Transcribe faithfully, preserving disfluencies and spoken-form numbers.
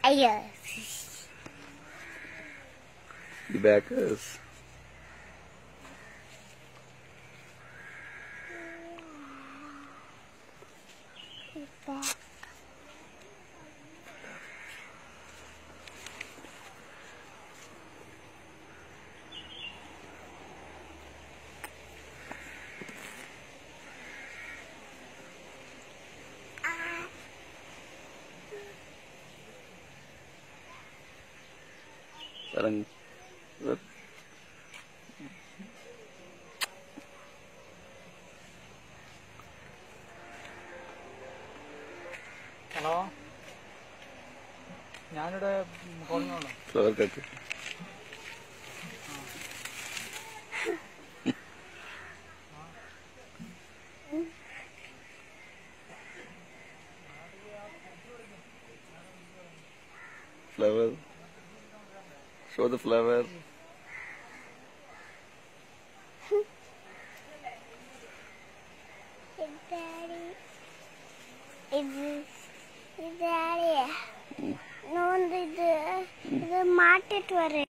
Yes. The back is. Back. Parang hello, ഞാനിവിടെ കൊണ്ടോളൂ. Flower cut. Flower. Show the flower. Daddy. Is Daddy. No, this is the market.